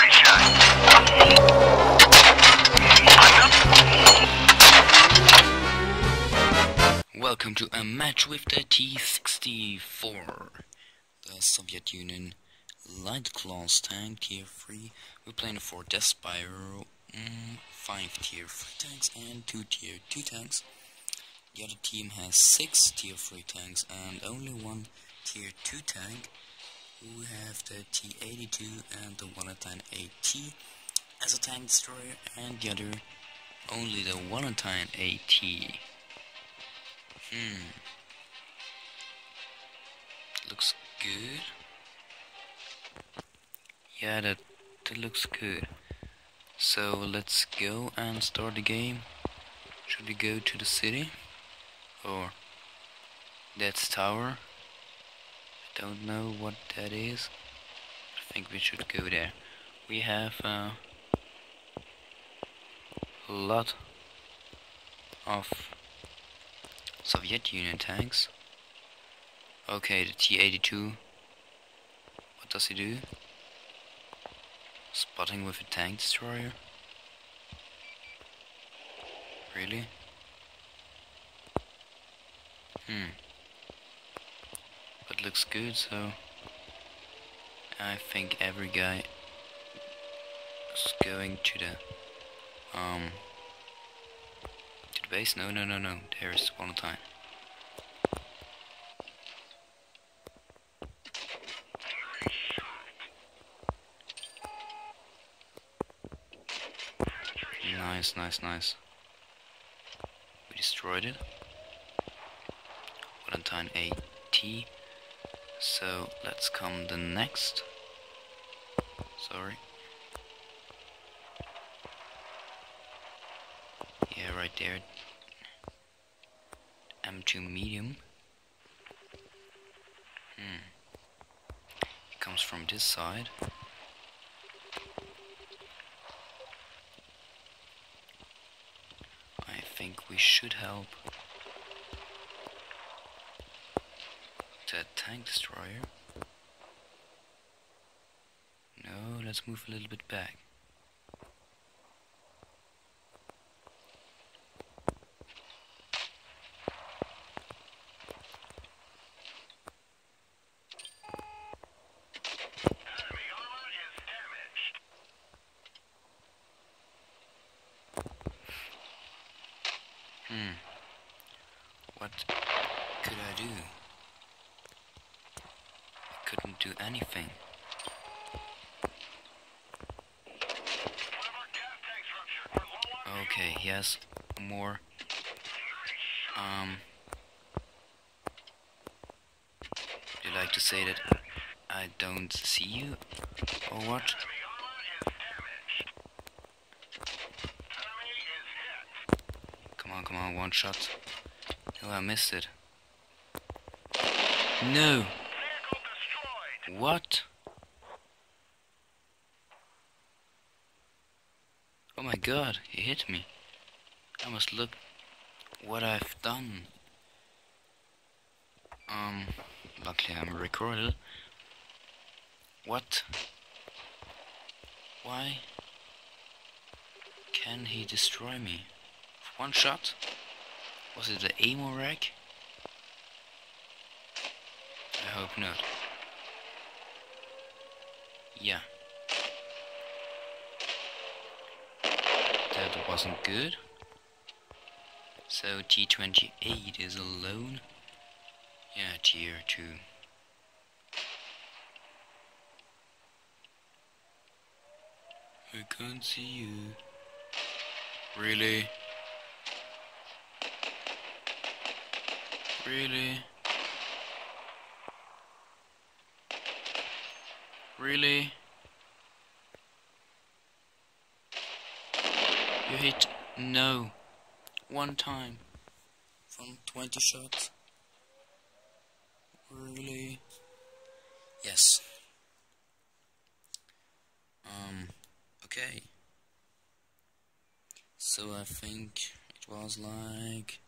Welcome to a match with the T-46, the Soviet Union Lightclass tank, tier 3. We're playing for Death Spiral, 5 tier 3 tanks and 2 tier 2 tanks. The other team has 6 tier 3 tanks and only 1 tier 2 tank. We have the T-82 and the 110 AT as a tank destroyer, and the other only the 110 AT. Looks good. Yeah, that looks good. So let's go and start the game. Should we go to the city? Or that's tower? I don't know what that is. I think we should go there. We have a lot of Soviet Union tanks. Okay, the T-82. What does he do? Spotting with a tank destroyer? Really? But looks good, so I think every guy is going to the base. No, there's one time. Nice. We destroyed it. 110 AT. So let's come the next. Sorry. Yeah, right there. M2 medium. It comes from this side. I think we should help that tank destroyer. No, let's move a little bit back. What could I do? I couldn't do anything. Okay, he has more. Would you like to say that I don't see you, or what? Come on, one shot. Oh, I missed it. No! What? Oh my god, he hit me. I must look what I've done. Luckily I'm recorded. What? Why can he destroy me? One shot? Was it the ammo rack? I hope not. Yeah. That wasn't good. So T-28 is alone. Yeah, tier 2. I can't see you. Really? Really? Really? You hit no. One time. From 20 shots. Really? Yes. Okay. So I think it was like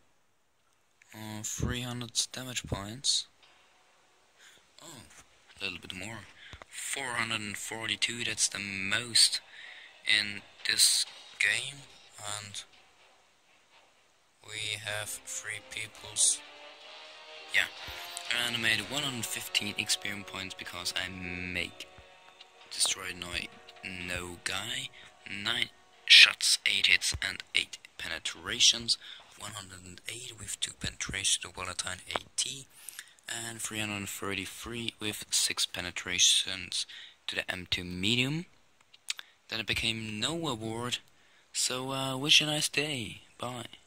300 damage points. Oh, a little bit more. 442, that's the most in this game, and we have 3 peoples. Yeah, and I made 115 experience points because I make destroyed no guy, 9 shots, 8 hits and 8 penetrations, 108 with 2 penetrations to volatile AT, and 333 with 6 penetrations to the M2 medium. Then it became no award, so wish a nice day, bye.